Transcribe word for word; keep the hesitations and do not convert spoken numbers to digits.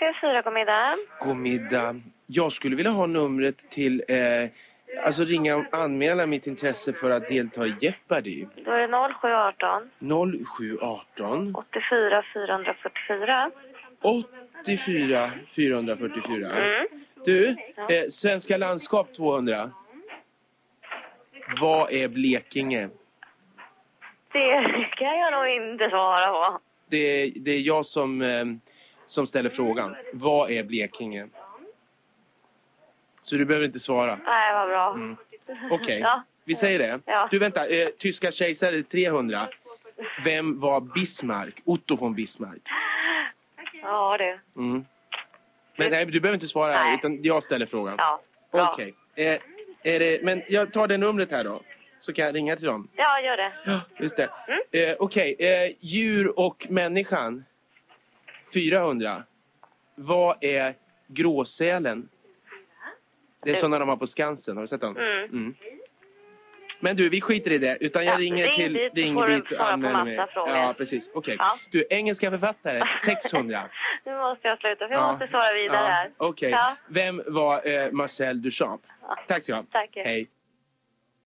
C fyra, god middag. God middag. Jag skulle vilja ha numret till, eh, alltså ringa och anmäla mitt intresse för att delta i Jeopardy. Då är det noll sju arton. noll sju arton. åttiofyra fyrahundrafyrtiofyra. åttiofyra fyrahundrafyrtiofyra. Mm. Du, eh, Svenska landskap tvåhundra. Vad är Blekinge? Det kan jag nog inte svara på. Det är, det är jag som, eh, som ställer frågan. Vad är Blekinge? Så du behöver inte svara. Nej, vad bra. Mm. Okej, okay. Ja. Vi säger det. Ja. Du, vänta. Eh, tyska kejsare trehundra. Vem var Bismarck? Otto von Bismarck. Ja, det. Mm. Men nej, du behöver inte svara, Nej. utan jag ställer frågan. Ja, bra. Okej. Okay. Eh, är det, men jag tar det numret här då. Så kan jag ringa till dem. Ja, gör det. Ja, just det. Mm. Eh, Okej, okay. eh, djur och människan. fyrahundra. Vad är gråsälen? Det är sådana de har på Skansen. Har du sett dem? Mm. Mm. Men du, vi skiter i det. Utan jag Ja, ringer ring till... dit, Ring får du dit och svara på anmäler mig. massa frågor. Ja, precis. Okej. Okay. Ja. Du, engelska författare, sexhundra. Nu måste jag sluta, för jag Ja. måste svara vidare Ja, här. Okej. Okay. Ja. Vem var eh, Marcel Duchamp? Ja. Tack så mycket. Tack. Hej.